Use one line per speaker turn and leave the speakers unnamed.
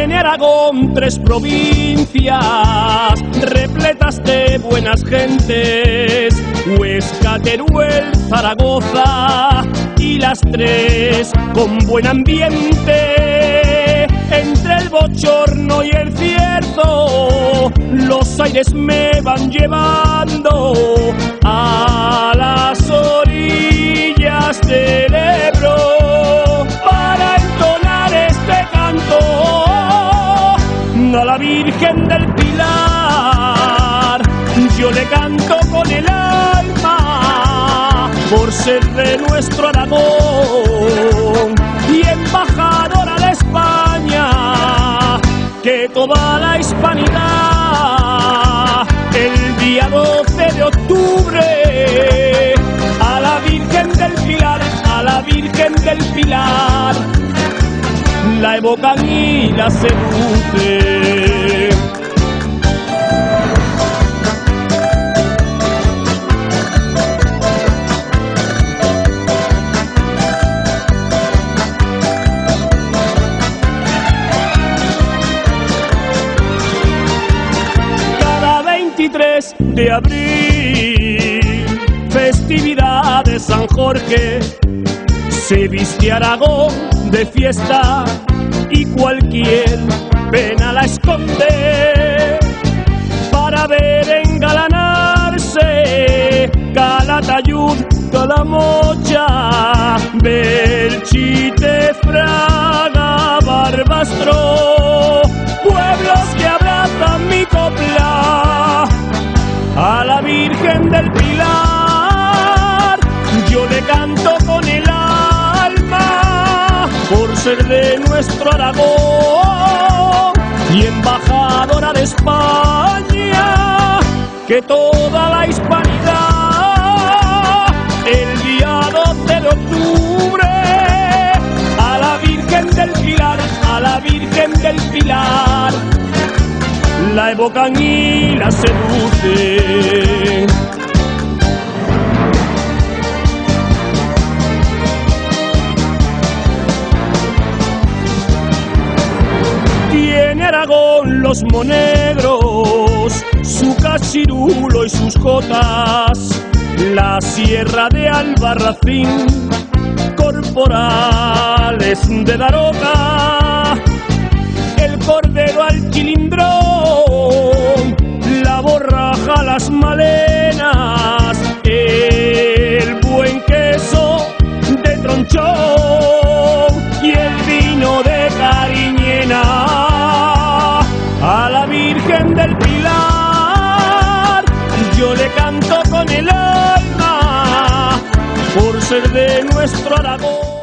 Tiene Aragón 3 provincias repletas de buenas gentes: Huesca, Teruel, Zaragoza, y las 3 con buen ambiente. Entre el bochorno y el cierzo los aires me van llevando a las orillas del Ebro para entonar este canto a la Virgen del Pilar. Yo le canto con el alma por ser de nuestro Aragón y embajadora de España, que toda la hispanidad el día 12 de octubre a la Virgen del Pilar, a la Virgen del Pilar, la evocan y la seducen. Cada 23 de abril, festividad de San Jorge, se viste Aragón de fiesta y cualquier pena la esconde para ver engalanarse Calatayud, Calamocha, Belchite, Fraga, Barbastro, pueblos que abrazan mi copla a la Virgen del Pilar. Yo le canto con el alma por ser de nuestro Aragón y embajadora de España, que toda la hispanidad el día 12 de octubre a la Virgen del Pilar, a la Virgen del Pilar, la evocan y la seducen. Tiene Aragón los monegros, su cachirulo y sus jotas, la sierra de Albarracín, corporales de Daroca, el cordero al chilindrón, la borraja, las malenas, el buen queso de Tronchón y el vino de Cariñena. A la Virgen del Pilar yo le canto con el alma por ser de nuestro Aragón.